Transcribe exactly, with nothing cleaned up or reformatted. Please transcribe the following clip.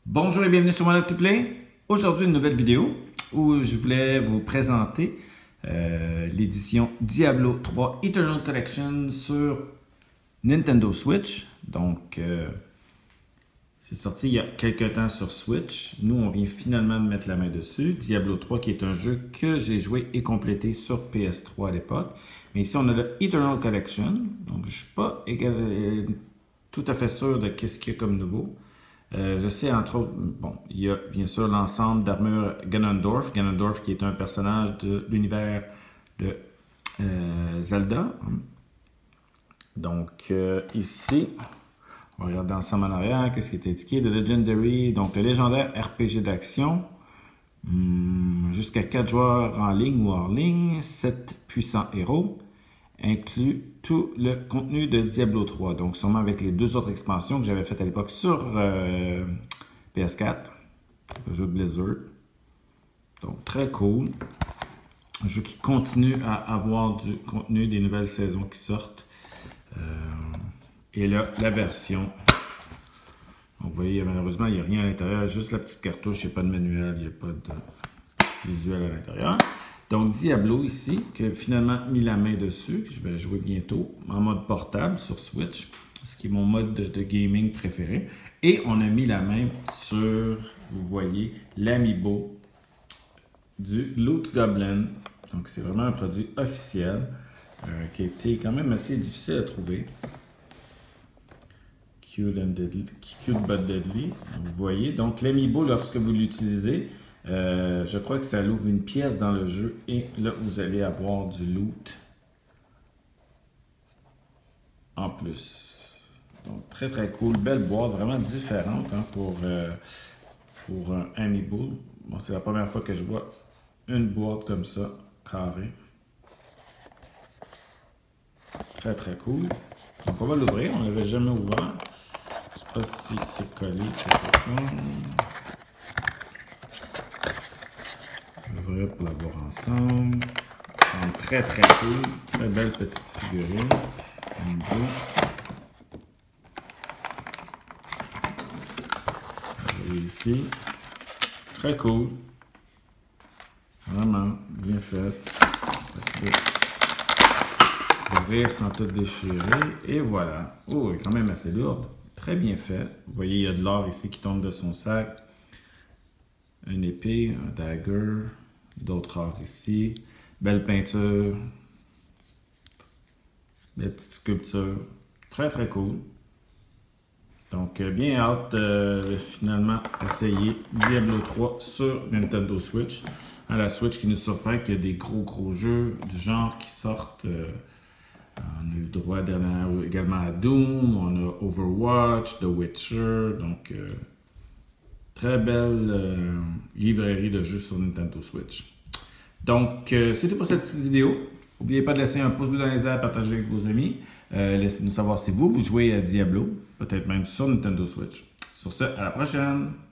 Bonjour et bienvenue sur mon Up to Play. Aujourd'hui, une nouvelle vidéo où je voulais vous présenter euh, l'édition Diablo trois Eternal Collection sur Nintendo Switch. Donc, euh, c'est sorti il y a quelques temps sur Switch. Nous, on vient finalement de mettre la main dessus. Diablo trois, qui est un jeu que j'ai joué et complété sur P S trois à l'époque. Mais ici, on a le Eternal Collection. Donc, je ne suis pas égal, tout à fait sûr de ce qu'il y a comme nouveau. Euh, je sais, entre autres, bon, il y a bien sûr l'ensemble d'armure Ganondorf. Ganondorf qui est un personnage de l'univers de euh, Zelda. Donc, euh, ici, on va regarder ensemble en arrière, qu'est-ce qui est indiqué. The Legendary, donc le légendaire R P G d'action. Hum, Jusqu'à quatre joueurs en ligne ou hors ligne, sept puissants héros. Inclut tout le contenu de Diablo trois. Donc, sûrement avec les deux autres expansions que j'avais faites à l'époque sur euh, P S quatre. Le jeu de Blizzard. Donc, très cool. Un jeu qui continue à avoir du contenu, des nouvelles saisons qui sortent. Euh, et là, la version. Donc, vous voyez, malheureusement, il n'y a rien à l'intérieur. Juste la petite cartouche. Il n'y a pas de manuel. Il n'y a pas de visuel à l'intérieur. Donc, Diablo ici, que finalement mis la main dessus, que je vais jouer bientôt en mode portable sur Switch, ce qui est mon mode de, de gaming préféré. Et on a mis la main sur, vous voyez, l'amiibo du Loot Goblin. Donc, c'est vraiment un produit officiel euh, qui a été quand même assez difficile à trouver. Cute and deadly, cute but deadly. Vous voyez, donc l'amiibo, lorsque vous l'utilisez, Euh, je crois que ça ouvre une pièce dans le jeu et là vous allez avoir du loot en plus. Donc très très cool, belle boîte, vraiment différente hein, pour, euh, pour un amiibo. Bon, c'est la première fois que je vois une boîte comme ça, carrée. Très très cool. Donc on va l'ouvrir, on ne l'avait jamais ouvert. Je ne sais pas si c'est collé quelque chose. Pour la voir ensemble. Donc, très très cool. Très belle petite figurine. Et ici. Très cool. Vraiment bien fait. Ouvrir sans tout déchirer. Et voilà. Oh, elle est quand même assez lourde. Très bien fait. Vous voyez, il y a de l'or ici qui tombe de son sac. Une épée, un dagger. D'autres arts ici. Belle peinture. Des petites sculptures. Très très cool. Donc bien hâte de finalement essayer Diablo trois sur Nintendo Switch. À la Switch qui nous surprend qu'il y a des gros gros jeux du genre qui sortent. Euh, on a eu droit dernièrement également à Doom. On a Overwatch, The Witcher. Donc euh, très belle euh, librairie de jeux sur Nintendo Switch. Donc, euh, c'est tout pour cette petite vidéo. N'oubliez pas de laisser un pouce bleu dans les airs, partager avec vos amis. Euh, Laissez-nous savoir si vous, vous jouez à Diablo, peut-être même sur Nintendo Switch. Sur ce, à la prochaine!